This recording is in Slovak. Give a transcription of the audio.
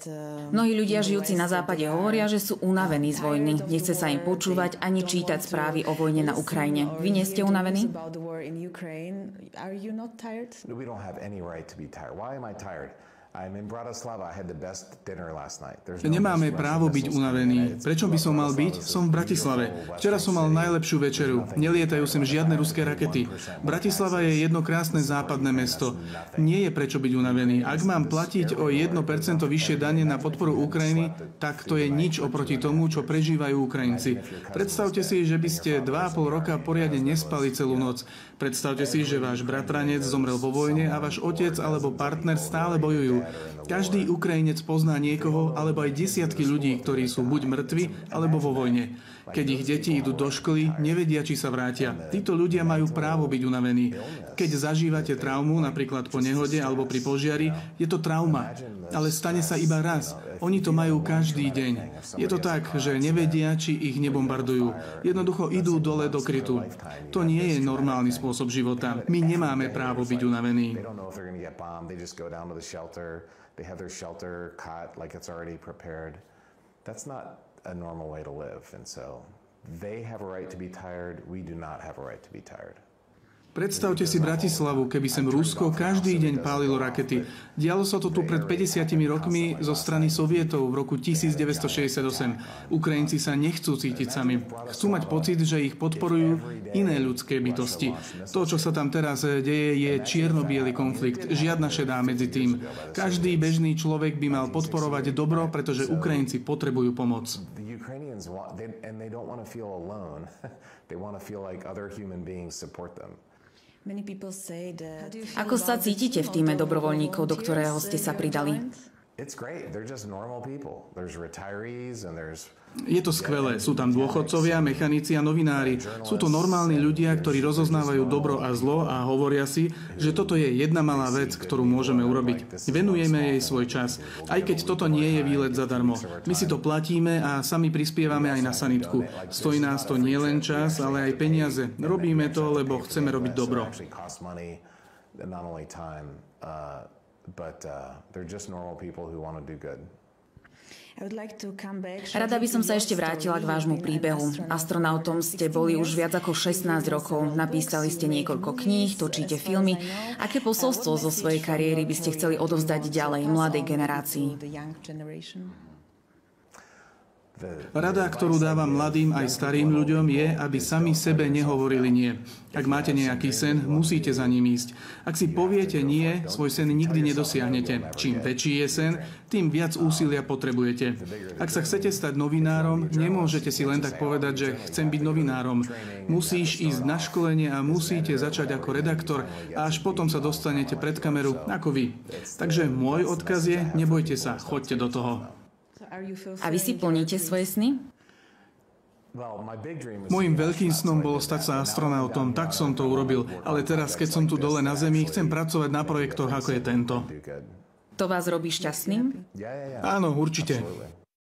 Mnohí ľudia žijúci na západe hovoria, že sú unavení z vojny. Nechce sa im počúvať ani čítať správy o vojne na Ukrajine. Vy nie ste unavení? Nemáme právo byť unavení. Prečo by som mal byť? Som v Bratislave. Včera som mal najlepšiu večeru. Nelietajú sem žiadne ruské rakety. Bratislava je jedno krásne západné mesto. Nie je prečo byť unavený. Ak mám platiť o 1% vyššie dane na podporu Ukrajiny, tak to je nič oproti tomu, čo prežívajú Ukrajinci. Predstavte si, že by ste 2,5 roka poriadne nespali celú noc. Predstavte si, že váš bratranec zomrel vo vojne a váš otec alebo partner stále bojujú. Každý Ukrajinec pozná niekoho alebo aj desiatky ľudí, ktorí sú buď mŕtvi alebo vo vojne. Keď ich deti idú do školy, nevedia, či sa vrátia. Títo ľudia majú právo byť unavení. Keď zažívate traumu, napríklad po nehode alebo pri požiari, je to trauma. Ale stane sa iba raz. Oni to majú každý deň. Je to tak, že nevedia, či ich nebombardujú. Jednoducho idú dole do krytu. To nie je normálny spôsob života. My nemáme právo byť unavení. They have their shelter cot like it's already prepared. That's not a normal way to live. And so they have a right to be tired. We do not have a right to be tired. Predstavte si Bratislavu, keby sem Rusko každý deň pálilo rakety. Dialo sa to tu pred 50 rokmi zo strany Sovietov v roku 1968. Ukrajinci sa nechcú cítiť sami. Chcú mať pocit, že ich podporujú iné ľudské bytosti. To, čo sa tam teraz deje, je čierno-biely konflikt. Žiadna šedá medzi tým. Každý bežný človek by mal podporovať dobro, pretože Ukrajinci potrebujú pomoc. Ako sa cítite v tíme dobrovoľníkov, do ktorého ste sa pridali? Je to skvelé. Sú tam dôchodcovia, mechanici a novinári. Sú to normálni ľudia, ktorí rozoznávajú dobro a zlo a hovoria si, že toto je jedna malá vec, ktorú môžeme urobiť. Venujeme jej svoj čas. Aj keď toto nie je výlet zadarmo. My si to platíme a sami prispievame aj na sanitku. Stojí nás to nie len čas, ale aj peniaze. Robíme to, lebo chceme robiť dobro. Rada by som sa ešte vrátila k vášmu príbehu. Astronautom ste boli už viac ako 16 rokov. Napísali ste niekoľko kníh, točíte filmy. Aké posolstvo zo svojej kariéry by ste chceli odovzdať ďalej mladej generácii? Rada, ktorú dávam mladým aj starým ľuďom, je, aby sami sebe nehovorili nie. Ak máte nejaký sen, musíte za ním ísť. Ak si poviete nie, svoj sen nikdy nedosiahnete. Čím väčší je sen, tým viac úsilia potrebujete. Ak sa chcete stať novinárom, nemôžete si len tak povedať, že chcem byť novinárom. Musíš ísť na školenie a musíte začať ako redaktor a až potom sa dostanete pred kameru ako vy. Takže môj odkaz je, nebojte sa, choďte do toho. A vy si plníte svoje sny? Mojím veľkým snom bolo stať sa astronautom, tak som to urobil. Ale teraz, keď som tu dole na Zemi, chcem pracovať na projektoch, ako je tento. To vás robí šťastným? Áno, určite.